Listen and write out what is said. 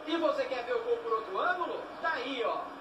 E você quer ver o gol por outro ângulo? Tá aí, ó.